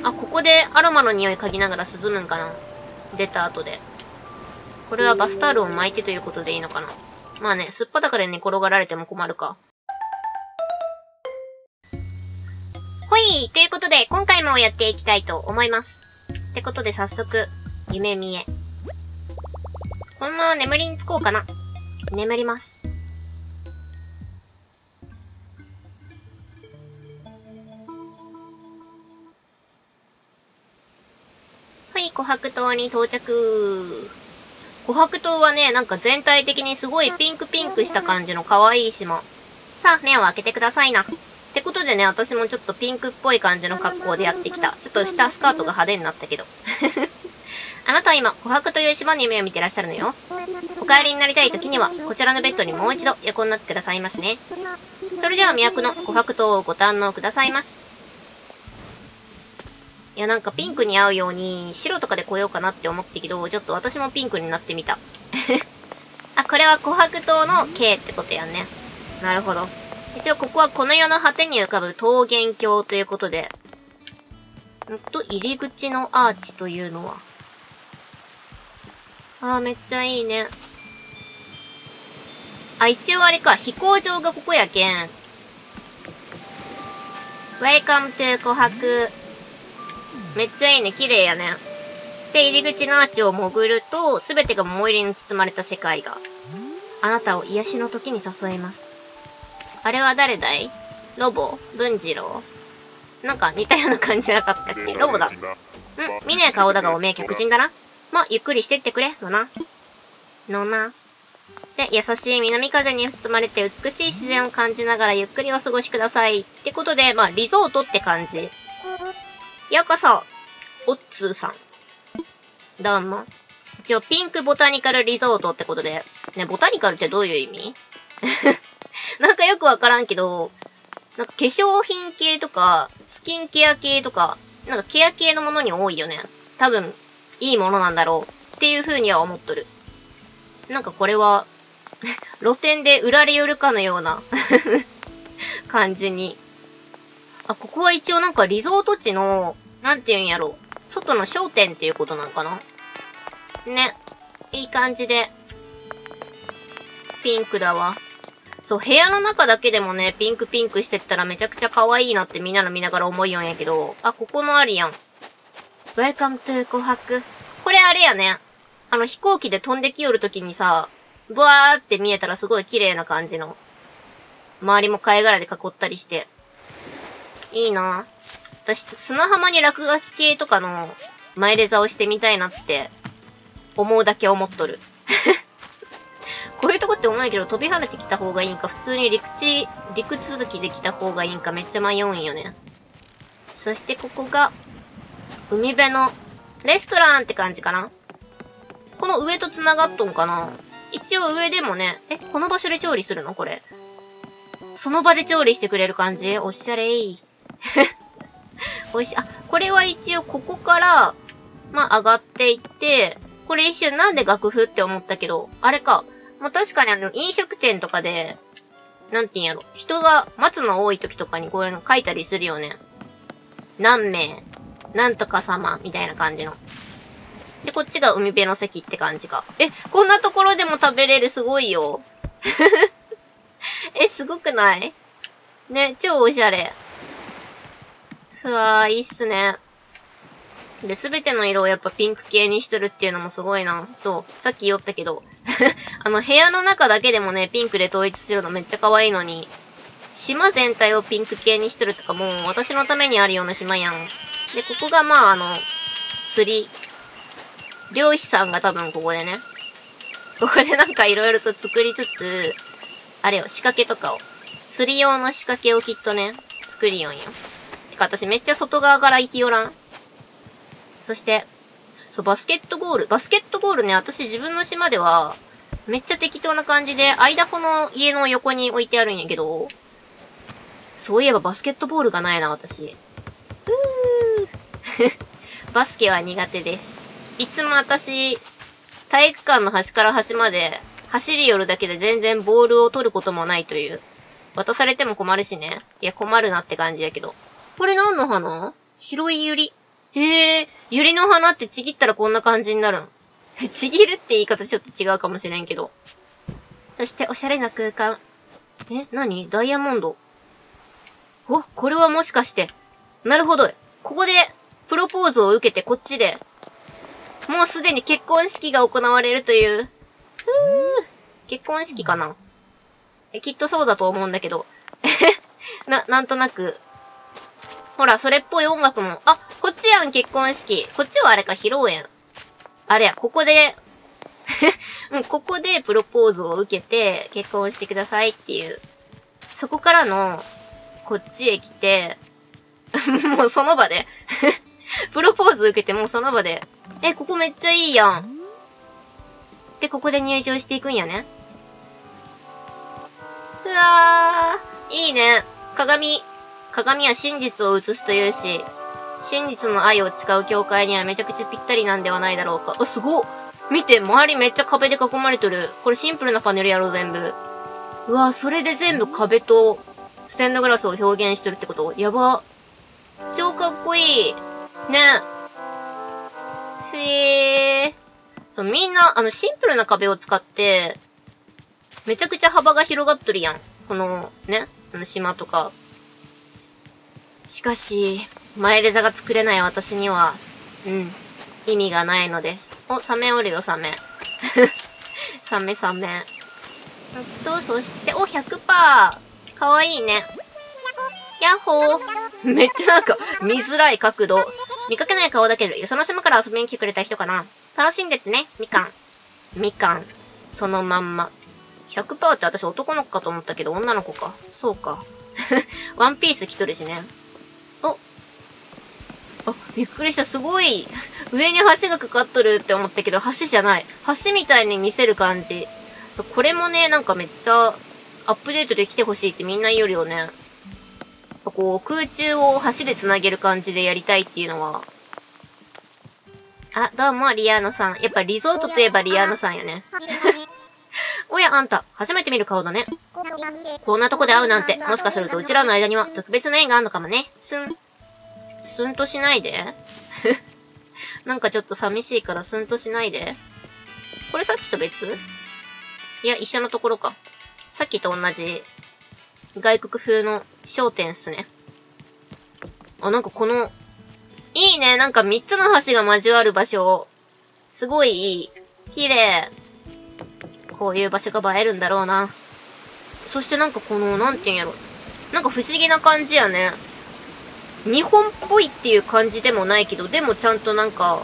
あ、ここでアロマの匂い嗅ぎながら涼むんかな。出た後で。これはバスタオルを巻いてということでいいのかな。まあね、すっぱだから寝転がられても困るか。ほい、ということで、今回もやっていきたいと思います。ってことで早速、夢見え。このまま眠りにつこうかな。眠ります。はい、琥珀島に到着。琥珀島はね、なんか全体的にすごいピンクピンクした感じの可愛い島。さあ、目を開けてくださいな。ってことでね、私もちょっとピンクっぽい感じの格好でやってきた。ちょっと下スカートが派手になったけど。あなたは今、琥珀という島に夢を見てらっしゃるのよ。お帰りになりたい時には、こちらのベッドにもう一度横になってくださいましね。それでは都の琥珀島をご堪能くださいます。いや、なんかピンクに合うように、白とかで来ようかなって思ったけど、ちょっと私もピンクになってみた。あ、これは琥珀島の K ってことやんね。なるほど。一応ここはこの世の果てに浮かぶ桃源郷ということで。入り口のアーチというのは。あー、めっちゃいいね。あ、一応あれか、飛行場がここやけん。Welcome to 琥珀。めっちゃいいね、綺麗やね。で、入り口のアーチを潜ると、すべてが桃入りに包まれた世界が、あなたを癒しの時に誘います。あれは誰だい？ロボ？文次郎？なんか似たような感じじゃなかったっけ？ロボだ。見ねえ顔だがおめえ客人だな。まあ、ゆっくりしてってくれ、のな。のな。で、優しい南風に包まれて美しい自然を感じながらゆっくりお過ごしください。ってことで、まあ、リゾートって感じ。ようこそ、おっつーさん。どうも。一応、ピンクボタニカルリゾートってことで。ね、ボタニカルってどういう意味？なんかよくわからんけど、なんか化粧品系とか、スキンケア系とか、なんかケア系のものに多いよね。多分、いいものなんだろう。っていう風には思っとる。なんかこれは、露店で売られよるかのような感じに。あ、ここは一応なんかリゾート地の、なんて言うんやろ。外の商店っていうことなのかな？ね。いい感じで。ピンクだわ。そう、部屋の中だけでもね、ピンクピンクしてったらめちゃくちゃ可愛いなってみんなの見ながら思いよんやけど、あ、ここもありやん。Welcome to 琥珀。これあれやね。飛行機で飛んできよるときにさ、ブワーって見えたらすごい綺麗な感じの。周りも貝殻で囲ったりして。いいな。私、砂浜に落書き系とかの前レザをしてみたいなって思うだけ思っとる。こういうとこって思うけど飛び跳ねてきた方がいいんか、普通に陸続きで来た方がいいんかめっちゃ迷うんよね。そしてここが、海辺のレストランって感じかな。この上と繋がっとんかな。一応上でもね、この場所で調理するのこれ。その場で調理してくれる感じ？おしゃれー。おいしい。あ、これは一応ここから、まあ上がっていって、これ一瞬なんで楽譜って思ったけど、あれか。まあ確かに飲食店とかで、なんて言うんやろ。人が待つの多い時とかにこういうの書いたりするよね。何名、なんとか様、みたいな感じの。で、こっちが海辺の席って感じか。こんなところでも食べれる、すごいよ。すごくない？ね、超おしゃれ。うわー、いいっすね。で、すべての色をやっぱピンク系にしとるっていうのもすごいな。そう。さっき言ったけど。部屋の中だけでもね、ピンクで統一するのめっちゃ可愛いのに。島全体をピンク系にしとるとかもう私のためにあるような島やん。で、ここがまあ釣り。漁師さんが多分ここでね。ここでなんか色々と作りつつ、あれよ、仕掛けとかを。釣り用の仕掛けをきっとね、作りよんよ。てか私めっちゃ外側から行きよらん。そして、そう、バスケットゴール。バスケットゴールね、私自分の島では、めっちゃ適当な感じで、アイダホの家の横に置いてあるんやけど、そういえばバスケットボールがないな、私。バスケは苦手です。いつも私、体育館の端から端まで、走り寄るだけで全然ボールを取ることもないという。渡されても困るしね。いや、困るなって感じやけど。これ何の花？白いユリ。 へえ、百合の花ってちぎったらこんな感じになるの。ちぎるって言い方ちょっと違うかもしれんけど。そしておしゃれな空間。何？ダイヤモンド。お、これはもしかして。なるほど。ここで、プロポーズを受けてこっちで、もうすでに結婚式が行われるという。結婚式かな？きっとそうだと思うんだけど。なんとなく。ほら、それっぽい音楽も。あ、こっちやん、結婚式。こっちはあれか、披露宴。あれや、ここで、もうここでプロポーズを受けて、結婚してくださいっていう。そこからの、こっちへ来て、もうその場で、プロポーズ受けてもうその場で、ここめっちゃいいやん。で、ここで入場していくんやね。うわー、いいね。鏡は真実を映すというし、真実の愛を誓う教会にはめちゃくちゃぴったりなんではないだろうか。すごっ。見て、周りめっちゃ壁で囲まれてる。これシンプルなパネルやろ、全部。うわ、それで全部壁とステンドグラスを表現してるってこと？やば。超かっこいい。ね。そう、みんな、シンプルな壁を使って、めちゃくちゃ幅が広がっとるやん。この、ね、島とか。しかし、マイレザが作れない私には、意味がないのです。お、サメおるよ、サメ。サメ。そして、100%。かわいいね。ヤッホー。めっちゃなんか、見づらい角度。見かけない顔だけど、よその島から遊びに来てくれた人かな。楽しんでってね、みかん。そのまんま。100% って私男の子かと思ったけど、女の子か。そうか。ワンピース着とるしね。びっくりした。すごい。上に橋がかかっとるって思ったけど、橋じゃない。橋みたいに見せる感じ。そう、これもね、なんかめっちゃ、アップデートできてほしいってみんな言うよね。こう、空中を橋で繋げる感じでやりたいっていうのは。あ、どうも、リアーノさん。やっぱリゾートといえばリアーノさんやね。おや、あんた、初めて見る顔だね。こんなとこで会うなんて、もしかするとうちらの間には特別な縁があるのかもね。スンとしないで。なんかちょっと寂しいからスンとしないで。これさっきと別？いや、一緒のところか。さっきと同じ、外国風の商店っすね。なんかこの、いいね。なんか3つの橋が交わる場所。すごいいい。綺麗。こういう場所が映えるんだろうな。そしてなんかこの、なんていうんやろ。なんか不思議な感じやね。日本っぽいっていう感じでもないけど、でもちゃんとなんか、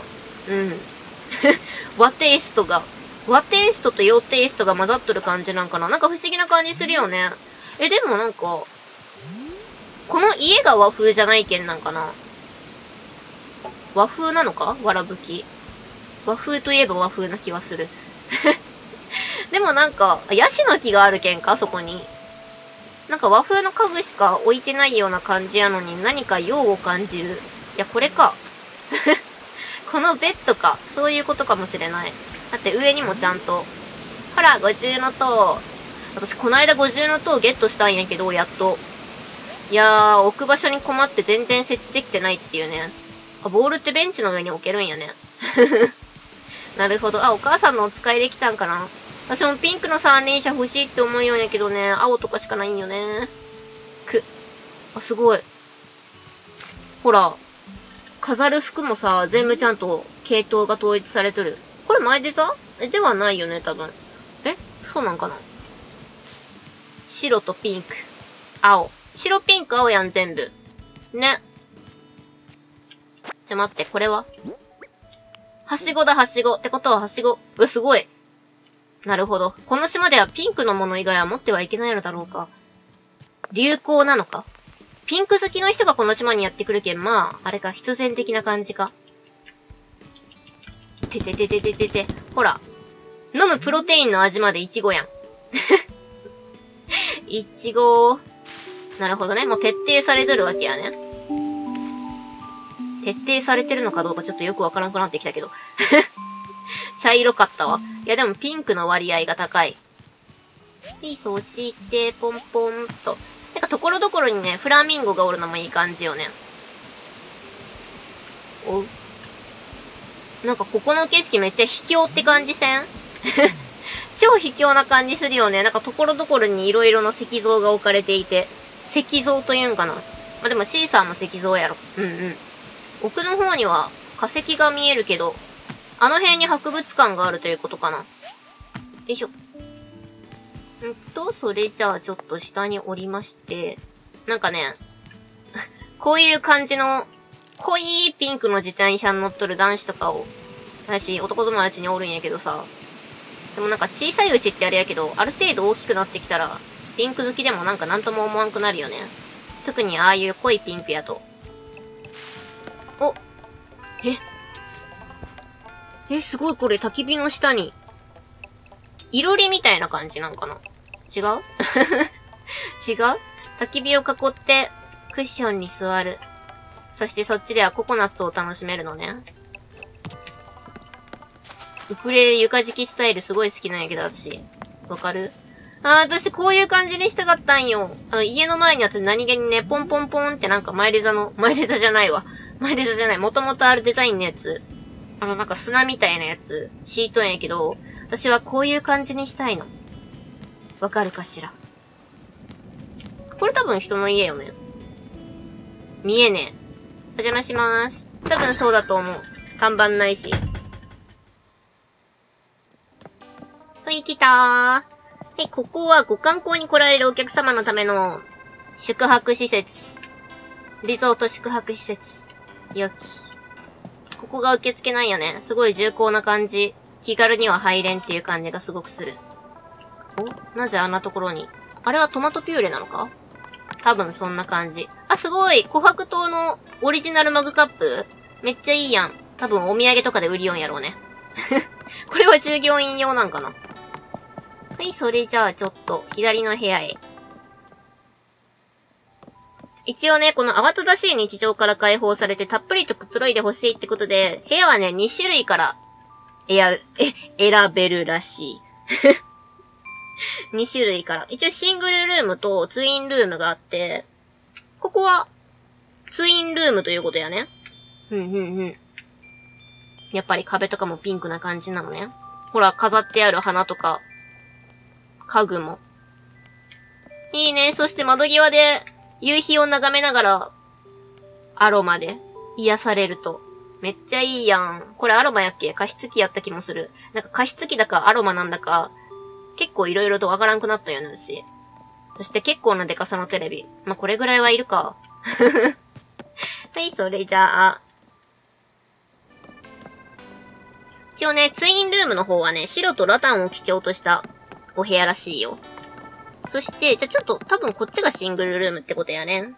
和テイストと洋テイストが混ざっとる感じなんかな。なんか不思議な感じするよね。でもなんか、この家が和風じゃないけんなんかな。和風なのか？わらぶき。和風といえば和風な気はする。でもなんか、ヤシの木があるけんかそこに。なんか和風の家具しか置いてないような感じやのに何か洋を感じる。いや、これか。このベッドか。そういうことかもしれない。だって上にもちゃんと。ほら、五重塔。私この間五重塔ゲットしたんやけど、やっと。いやー、置く場所に困って全然設置できてないっていうね。ボールってベンチの上に置けるんやね。なるほど。お母さんのお使いできたんかな。私もピンクの三輪車欲しいって思うようやけどね、青とかしかないんよね。すごい。ほら、飾る服もさ、全部ちゃんと系統が統一されとる。これ前でさではないよね、多分。そうなんかな。白とピンク。青。白、ピンク、青やん、全部。ね。待って、これははしごだ、はしご。ってことははしご。すごい。なるほど。この島ではピンクのもの以外は持ってはいけないのだろうか。流行なのか？ピンク好きの人がこの島にやってくるけん、まあ、あれか、必然的な感じか。ほら。飲むプロテインの味までイチゴやん。イチゴ。なるほどね。もう徹底されとるわけやね。徹底されてるのかどうかちょっとよくわからなくなってきたけど。茶色かったわ。いやでもピンクの割合が高い。そして、ポンポンと。てか、ところどころにね、フラミンゴがおるのもいい感じよね。 おう。なんかここの景色めっちゃ秘境って感じせん超秘境な感じするよね。なんかところどころに色々の石像が置かれていて。石像というんかな。まあ、でもシーサーの石像やろ。うんうん。奥の方には化石が見えるけど、あの辺に博物館があるということかな。よいしょ。それじゃあちょっと下に降りまして、なんかね、こういう感じの、濃いピンクの自転車に乗っとる男子とかを、私、男友達におるんやけどさ、でもなんか小さいうちってあれやけど、ある程度大きくなってきたら、ピンク好きでもなんかなんとも思わんくなるよね。特にああいう濃いピンクやと。お、すごいこれ焚き火の下に、いろりみたいな感じなんかな。違う違う焚き火を囲ってクッションに座る。そしてそっちではココナッツを楽しめるのね。ウクレレ床敷きスタイルすごい好きなんやけど、私。わかる？私こういう感じにしたかったんよ。家の前に何気にね、ポンポンポンってなんかマイレザじゃない。もともとあるデザインのやつ。なんか砂みたいなやつ、敷いとんやけど、私はこういう感じにしたいの。わかるかしら？これ多分人の家よね。見えねえ。お邪魔しまーす。多分そうだと思う。看板ないし。はい、来たー。はい、ここはご観光に来られるお客様のための宿泊施設。リゾート宿泊施設。よき。ここが受付なんやね。すごい重厚な感じ。気軽には入れんっていう感じがすごくする。お？なぜあんなところに？あれはトマトピューレなのか？多分そんな感じ。すごい！琥珀糖のオリジナルマグカップ？めっちゃいいやん。多分お土産とかで売りよんやろうね。これは従業員用なんかな？はい、それじゃあちょっと左の部屋へ。一応ね、この慌ただしい日常から解放されてたっぷりとくつろいでほしいってことで、部屋はね、2種類から選べるらしい。2種類から。一応シングルルームとツインルームがあって、ここはツインルームということやね。やっぱり壁とかもピンクな感じなのね。ほら、飾ってある花とか、家具も。いいね。そして窓際で夕日を眺めながら、アロマで癒されると。めっちゃいいやん。これアロマやっけ？加湿器やった気もする。なんか加湿器だかアロマなんだか、結構いろいろとわからんくなったよね、私。そして結構なデカさのテレビ。まあ、これぐらいはいるか。はい、それじゃあ。一応ね、ツインルームの方はね、白とラタンを基調としたお部屋らしいよ。そして、じゃあちょっと多分こっちがシングルルームってことやね。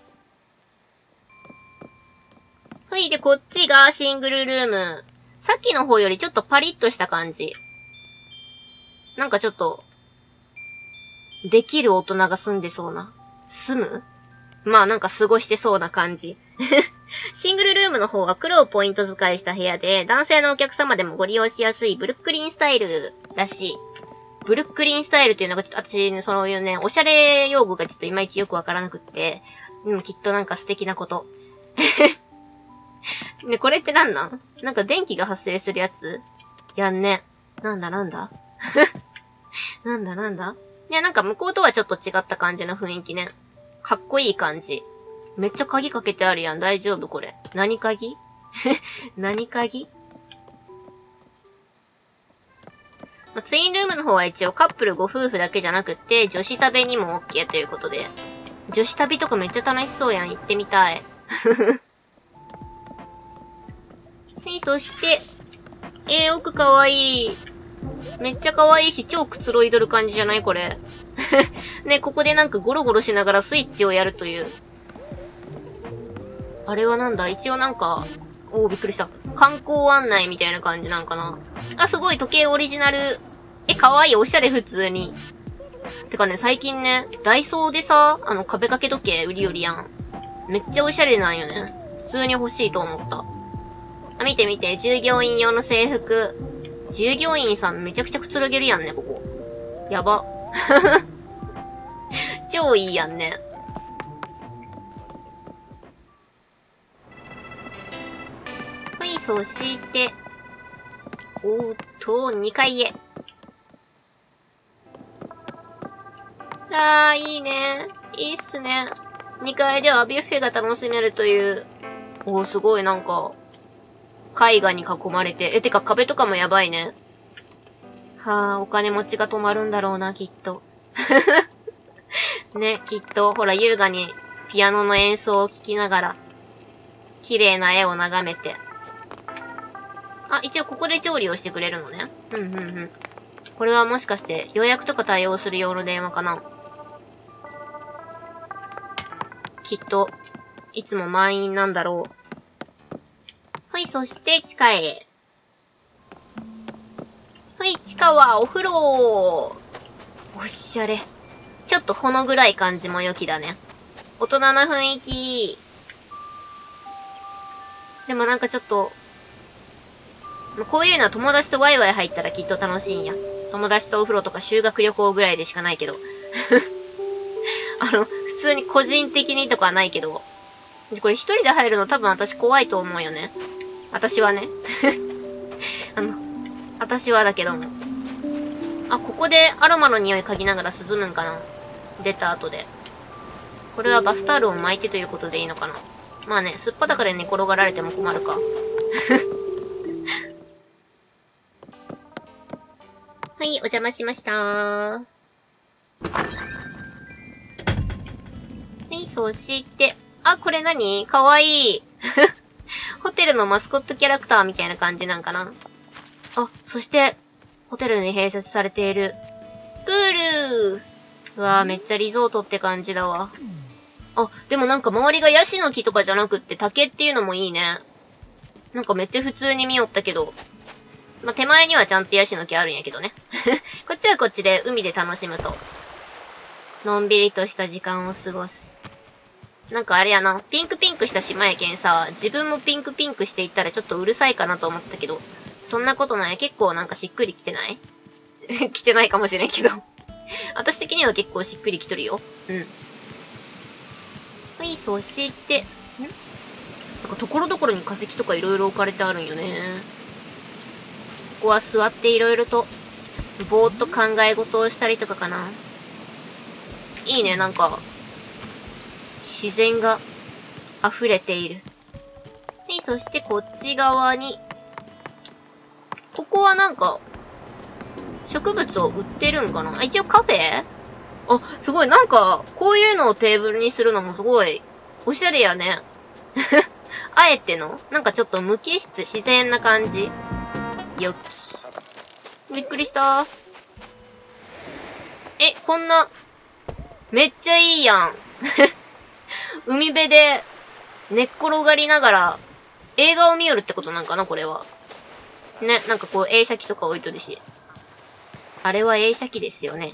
はい、で、こっちがシングルルーム。さっきの方よりちょっとパリッとした感じ。なんかちょっと、できる大人が住んでそうな。住む？まあなんか過ごしてそうな感じ。シングルルームの方は黒をポイント使いした部屋で、男性のお客様でもご利用しやすいブルックリンスタイルらしい。ブルックリンスタイルっていうのがちょっと私ね、そういうね、おしゃれ用語がちょっといまいちよくわからなくって、きっとなんか素敵なこと。ね、これってなんなんか電気が発生するやつやんね。なんだなんだいや、なんか向こうとはちょっと違った感じの雰囲気ね。かっこいい感じ。めっちゃ鍵かけてあるやん。大丈夫これ。何鍵何鍵？ツインルームの方は一応カップルご夫婦だけじゃなくって、女子旅にも OK ということで。女子旅とかめっちゃ楽しそうやん。行ってみたい。はい、そして、奥かわいい。めっちゃ可愛いし、超くつろいどる感じじゃないこれ。ね、ここでなんかゴロゴロしながらスイッチをやるという。あれはなんだ？一応なんか、びっくりした。観光案内みたいな感じなんかな。すごい時計オリジナル。可愛い、おしゃれ普通に。てかね、最近ね、ダイソーでさ、壁掛け時計売りよりやん。めっちゃおしゃれなんよね。普通に欲しいと思った。見て見て、従業員用の制服。従業員さんめちゃくちゃくつろげるやんね、ここ。やば。超いいやんね。 そして、2階へ。あー、いいね。いいっすね。2階ではビュッフェが楽しめるという。すごいなんか、絵画に囲まれて。てか壁とかもやばいね。はあ、お金持ちが泊まるんだろうな、きっと。ね、きっと、ほら、優雅にピアノの演奏を聴きながら、綺麗な絵を眺めて。あ、一応ここで調理をしてくれるのね。これはもしかして予約とか対応する用の電話かな？きっと、いつも満員なんだろう。はい、そして地下へ。はい、地下はお風呂。おしゃれ。ちょっとほの暗い感じも良きだね。大人な雰囲気。でもなんかちょっと、こういうのは友達とワイワイ入ったらきっと楽しいんや。友達とお風呂とか修学旅行ぐらいでしかないけど。普通に個人的にとかはないけど。これ一人で入るの多分私怖いと思うよね。私はね。私はだけども。あ、ここでアロマの匂い嗅ぎながら涼むんかな？出た後で。これはバスタオルを巻いてということでいいのかな？まあね、すっぱだかで寝転がられても困るか。はい、お邪魔しましたはい、そして、あ、これ何？かわいい。ホテルのマスコットキャラクターみたいな感じなんかな？あ、そして、ホテルに併設されている、プール！うわぁ、めっちゃリゾートって感じだわ。あ、でもなんか周りがヤシの木とかじゃなくって竹っていうのもいいね。なんかめっちゃ普通に見よったけど。まあ、手前にはちゃんとヤシの木あるんやけどね。こっちはこっちで海で楽しむと。のんびりとした時間を過ごす。なんかあれやな、ピンクピンクした島やけんさ、自分もピンクピンクしていったらちょっとうるさいかなと思ったけど、そんなことない。結構なんかしっくりきてない来てないかもしれんけど。私的には結構しっくりきとるよ。はい、そして、なんかところどころに化石とかいろいろ置かれてあるんよね。ここは座っていろいろと、ぼーっと考え事をしたりとかかな。いいね、なんか、自然が溢れている。はい、そしてこっち側に、ここはなんか、植物を売ってるんかな？一応カフェ？あ、すごい、なんか、こういうのをテーブルにするのもすごい、おしゃれやね。あえてのなんかちょっと無機質、自然な感じ。よき。びっくりした。こんな、めっちゃいいやん。海辺で、寝っ転がりながら、映画を見よるってことなんかなこれは。ね、なんかこう映写機とか置いとるし。あれは映写機ですよね。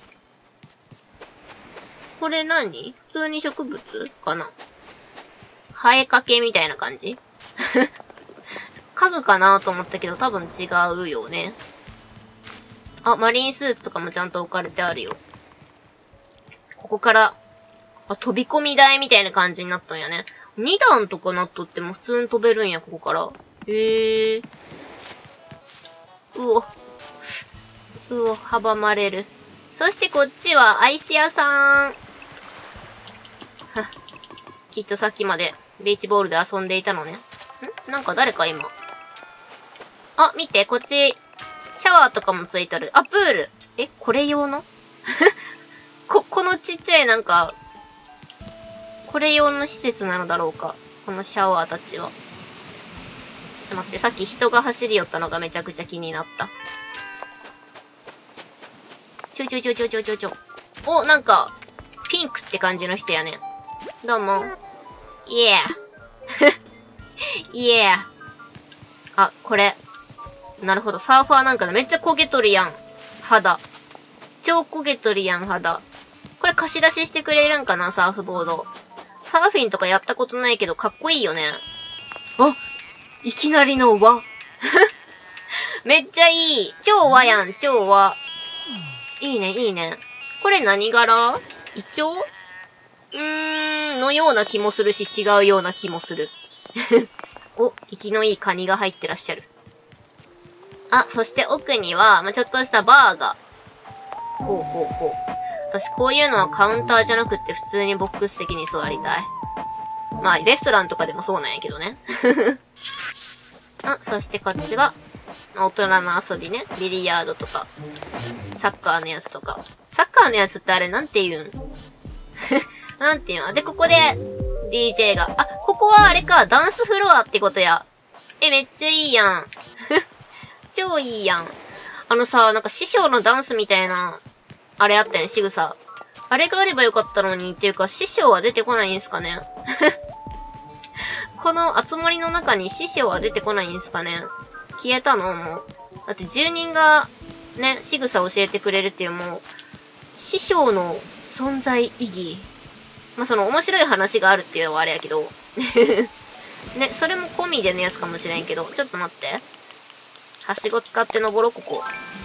これ何？普通に植物かな？生えかけみたいな感じ家具かなと思ったけど多分違うよね。あ、マリンスーツとかもちゃんと置かれてあるよ。ここから、飛び込み台みたいな感じになったんやね。2段とかなっとっても普通に飛べるんや、ここから。へえ。阻まれる。そしてこっちはアイス屋さん。きっとさっきまでビーチボールで遊んでいたのね。なんか誰か今。あ、見て、こっち、シャワーとかもついてる。あ、プール。これ用のこのちっちゃいなんか、これ用の施設なのだろうか。このシャワーたちは。ちょっと待って、さっき人が走り寄ったのがめちゃくちゃ気になった。お、なんか、ピンクって感じの人やね。どうも。イエー。イエー。あ、これ。なるほど、サーファーなんかめっちゃ焦げとるやん。肌。超焦げとるやん、肌。これ貸し出ししてくれるんかな、サーフボード。サーフィンとかやったことないけどかっこいいよね。あ、いきなりの和。めっちゃいい。超和やん、超和。いいね、いいね。これ何柄？イチョウ？のような気もするし、違うような気もする。 お、生きのいいカニが入ってらっしゃる。あ、そして奥には、ちょっとしたバーが。ほうほうほう。私こういうのはカウンターじゃなくって普通にボックス席に座りたい。レストランとかでもそうなんやけどね。あ、そしてこっちは、大人の遊びね。ビリヤードとか、サッカーのやつとか。サッカーのやつってあれなんて言うんなんて言うん？で、ここで、DJ が。あ、ここはあれか、ダンスフロアってことや。めっちゃいいやん。超いいやん。なんか師匠のダンスみたいな、あれあったよね、仕草。あれがあればよかったのに、っていうか、師匠は出てこないんすかねこの集まりの中に師匠は出てこないんすかね。消えたのもう。だって住人が、ね、仕草教えてくれるっていうもう、師匠の存在意義。その面白い話があるっていうのはあれやけど。ね、それも込みでのやつかもしれんけど、ちょっと待って。はしご使って登ろう、ここ。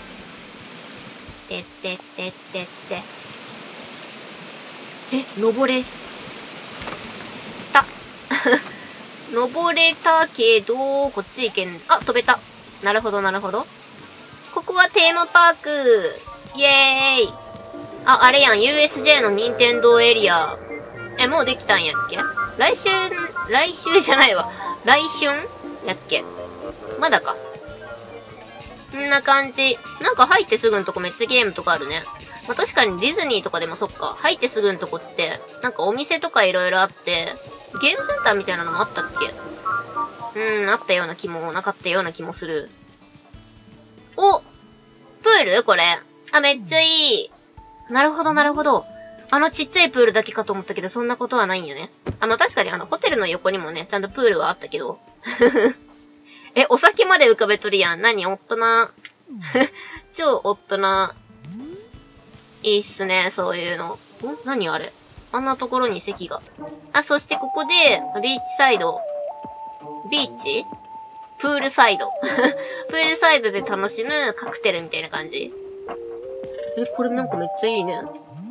登れた。登れたけど、こっち行けん。あ、飛べた。なるほど、なるほど。ここはテーマパーク。イエーイ。あ、あれやん。USJ の任天堂エリア。もうできたんやっけ？来週じゃないわ。来春やっけ？まだか。こんな感じ。なんか入ってすぐのとこめっちゃゲームとかあるね。確かにディズニーとかでもそっか。入ってすぐのとこって、なんかお店とかいろいろあって、ゲームセンターみたいなのもあったっけ？あったような気も、なかったような気もする。お！プール？これ。あ、めっちゃいい。なるほど、なるほど。ちっちゃいプールだけかと思ったけど、そんなことはないんよね。確かにホテルの横にもね、ちゃんとプールはあったけど。お酒まで浮かべとるやん。何？大人。超大人。いいっすね、そういうの。何あれ？あんなところに席が。あ、そしてここで、ビーチサイド。ビーチ？プールサイド。プールサイドで楽しむカクテルみたいな感じ。これなんかめっちゃいいね。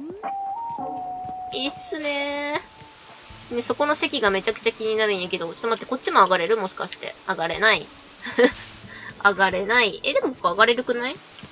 いいっすねー。ね、そこの席がめちゃくちゃ気になるんやけど、ちょっと待って、こっちも上がれる？もしかして。上がれない。上がれない。でもここ上がれるくない？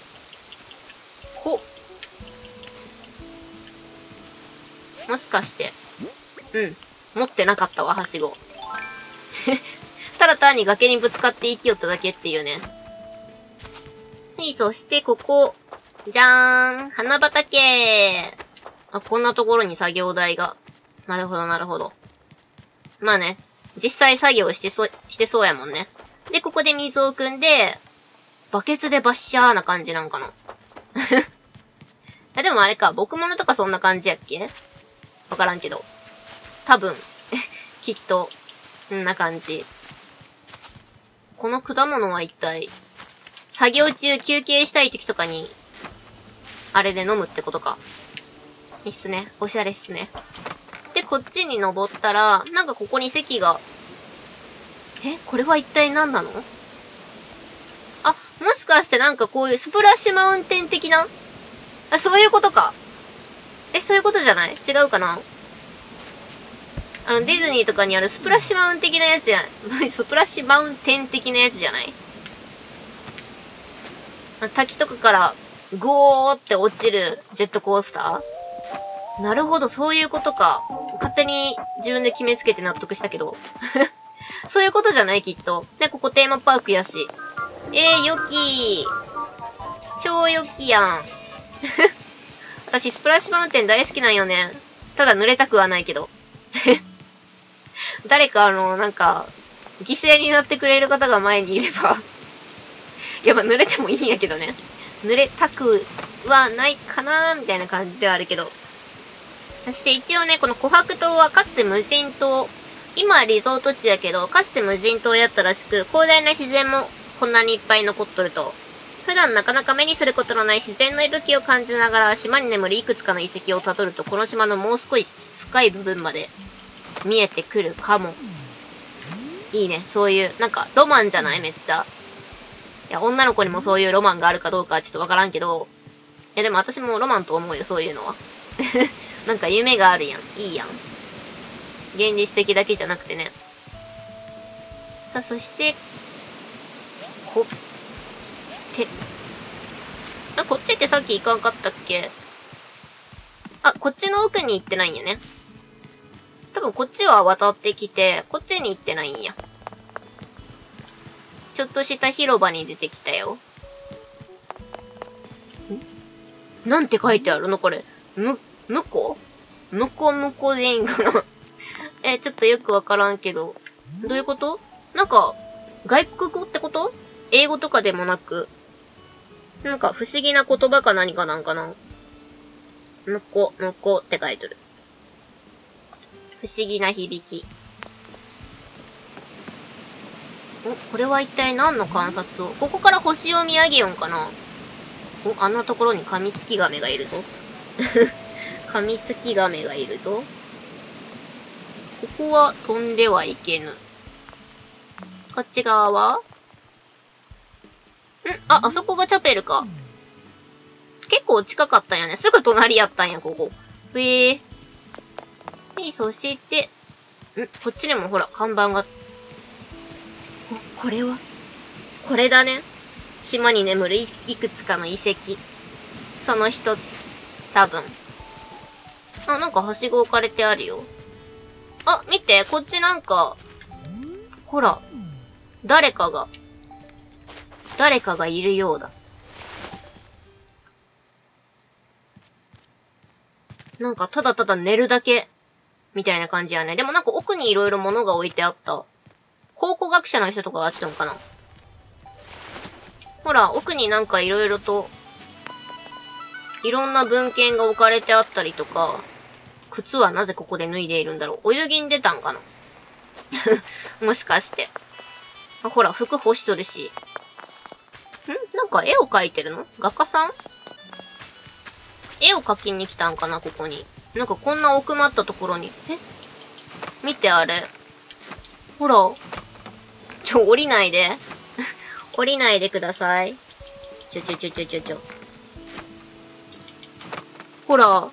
もしかして。持ってなかったわ、はしご。ただ単に崖にぶつかって生きよっただけっていうね。はい、そしてここ。じゃーん。花畑。あ、こんなところに作業台が。なるほど、なるほど。ね。実際作業してそうやもんね。で、ここで水を汲んで、バケツでバッシャーな感じなんかな。でもあれか、僕物とかそんな感じやっけ？わからんけど。多分、きっと、んな感じ。この果物は一体、作業中休憩したい時とかに、あれで飲むってことか。いいっすね。おしゃれっすね。で、こっちに登ったら、なんかここに席が、これは一体何なの？あ、もしかしてなんかこういうスプラッシュマウンテン的な？あ、そういうことか。そういうことじゃない？違うかな？ディズニーとかにあるスプラッシュマウンテン的なやつや、スプラッシュマウンテン的なやつじゃない？滝とかからゴーって落ちるジェットコースター？なるほど、そういうことか。勝手に自分で決めつけて納得したけど。そういうことじゃないきっと。で、ここテーマパークやし。良き。超良きやん。私、スプラッシュマウンテン大好きなんよね。ただ濡れたくはないけど。誰かなんか、犠牲になってくれる方が前にいれば。やっぱ濡れてもいいんやけどね。濡れたくはないかなーみたいな感じではあるけど。そして一応ね、この琥珀島はかつて無人島。今はリゾート地やけど、かつて無人島やったらしく、広大な自然もこんなにいっぱい残っとると。普段なかなか目にすることのない自然の息吹を感じながら、島に眠るいくつかの遺跡をたどると、この島のもう少し深い部分まで見えてくるかも。いいね、そういう、なんかロマンじゃない？めっちゃ。いや、女の子にもそういうロマンがあるかどうかはちょっとわからんけど、いやでも私もロマンと思うよ、そういうのは。なんか夢があるやん。いいやん。現実的だけじゃなくてね。 さあ、そして、ほって。あ、こっちってさっき行かんかったっけ？あ、こっちの奥に行ってないんやね。多分こっちは渡ってきて、こっちに行ってないんや。ちょっとした広場に出てきたよ。なんて書いてあるのこれ。むこでいいんかなちょっとよくわからんけど。どういうこと？なんか、外国語ってこと？英語とかでもなく。なんか不思議な言葉か何かなんかな。むこって書いてる。不思議な響き。これは一体何の観察を？ここから星を見上げよんかな？あんなところにカミツキガメがいるぞ。カミツキガメがいるぞ。ここは飛んではいけぬ。こっち側は？あそこがチャペルか。結構近かったんやね。すぐ隣やったんや、ここ。そして、こっちにもほら、看板が。これは？これだね。島に眠るいくつかの遺跡。その一つ。多分。なんかはしご置かれてあるよ。あ、見て、こっちなんか、ほら、誰かがいるようだ。なんかただただ寝るだけ、みたいな感じやね。でもなんか奥にいろいろ物が置いてあった。考古学者の人とかが来たのかな？ほら、奥になんかいろいろと、いろんな文献が置かれてあったりとか、靴はなぜここで脱いでいるんだろう？泳ぎに出たんかなもしかして。ほら、服干しとるし。なんか絵を描いてるの？画家さん？絵を描きに来たんかな、ここに。なんかこんな奥まったところに。見てあれ。ほら。降りないで。降りないでください。ちょ。ほら。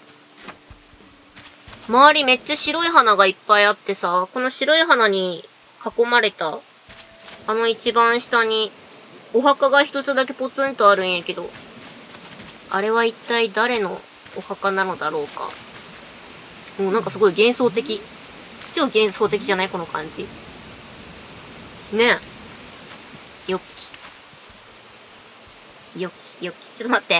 周りめっちゃ白い花がいっぱいあってさ、この白い花に囲まれた、一番下に、お墓が一つだけポツンとあるんやけど、あれは一体誰のお墓なのだろうか。もうなんかすごい幻想的。超幻想的じゃない？この感じ。ねえ。よっき。ちょっと待って。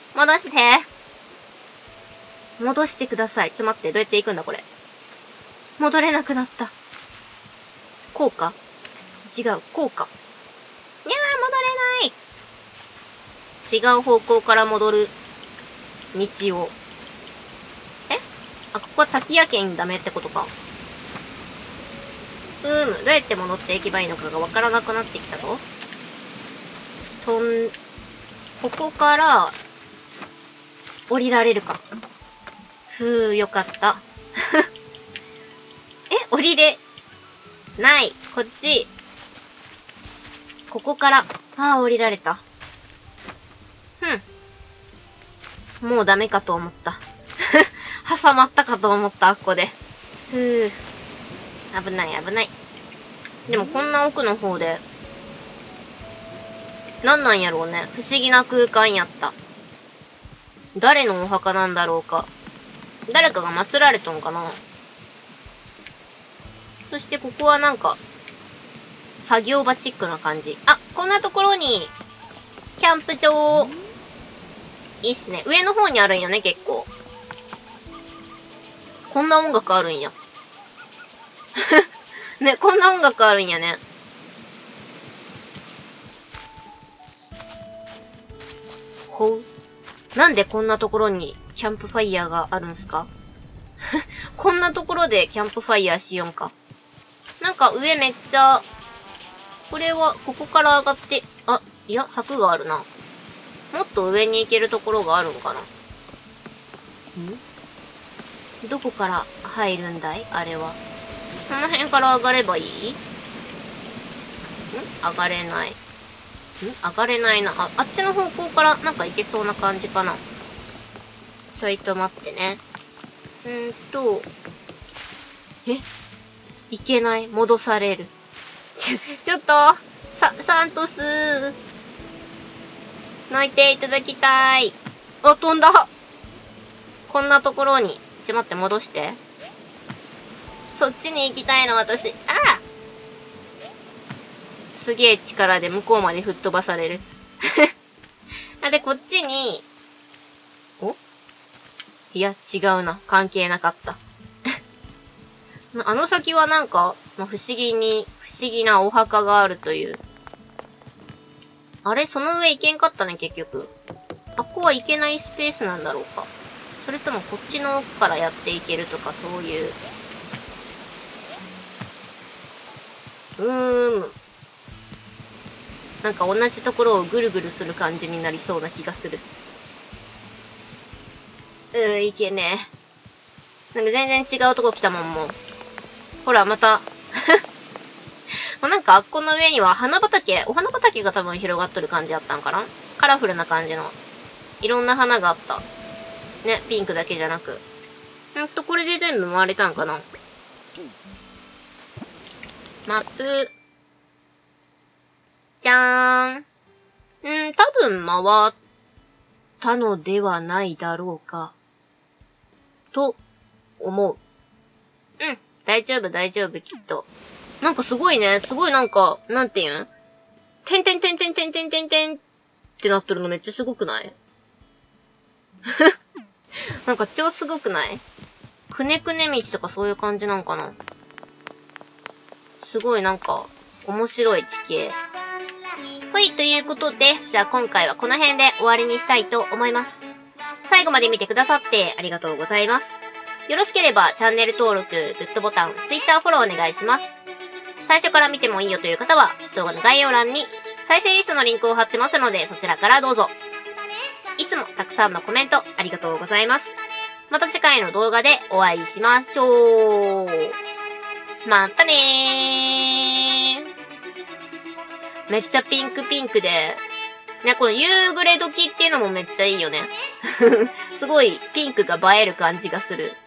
戻してください。ちょっと待って。どうやって行くんだこれ。戻れなくなった。こうか？違う。こうか。戻れない。違う方向から戻る道を。ここは滝屋県ダメってことか。どうやって戻っていけばいいのかがわからなくなってきたぞ。ここから、降りられるか。よかった。降りれ、ない。こっち。ここから、降りられた。もうダメかと思った。挟まったかと思った、ここで。危ない。でもこんな奥の方で、なんやろうね。不思議な空間やった。誰のお墓なんだろうか。誰かが祀られとんかな。そしてここはなんか、作業場チックな感じ。こんなところに、キャンプ場、いいっすね。上の方にあるんよね、結構。こんな音楽あるんや。ね、こんな音楽あるんやね。なんでこんなところにキャンプファイヤーがあるんすか？こんなところでキャンプファイヤーしよんか。なんか上めっちゃ、これはここから上がって、いや、柵があるな。もっと上に行けるところがあるんかな。どこから入るんだい？あれは。この辺から上がればいい？上がれない。上がれないな。あっちの方向からなんか行けそうな感じかな。ちょいと待ってね。いけない。戻される。 ちょっと、サントス泣いていただきたい。あ、飛んだ。こんなところに。待って、戻して。そっちに行きたいの、私。すげえ力で向こうまで吹っ飛ばされる。で、こっちに、いや、違うな。関係なかった。あの先はなんか、不思議なお墓があるという。あれその上行けんかったね、結局。ここは行けないスペースなんだろうか。それともこっちの奥からやっていけるとか、そういう。なんか同じところをぐるぐるする感じになりそうな気がする。いけねえ。なんか全然違うとこ来たもん、もう。ほら、また。なんか、あっこの上にはお花畑が多分広がっとる感じあったんかな？カラフルな感じの。いろんな花があった。ね、ピンクだけじゃなく。これで全部回れたんかな？マップ。じゃーん。多分回ったのではないだろうか。と、思う。大丈夫、きっと。なんかすごいね。すごいなんか、なんていうん？てんってなってるのめっちゃすごくないなんか超すごくない？くねくね道とかそういう感じなんかな？すごいなんか、面白い地形。はい、ということで、じゃあ今回はこの辺で終わりにしたいと思います。最後まで見てくださってありがとうございます。よろしければチャンネル登録、グッドボタン、Twitter フォローお願いします。最初から見てもいいよという方は、動画の概要欄に再生リストのリンクを貼ってますので、そちらからどうぞ。いつもたくさんのコメントありがとうございます。また次回の動画でお会いしましょう。またねー。めっちゃピンクで、ね、この夕暮れ時っていうのもめっちゃいいよね。すごいピンクが映える感じがする。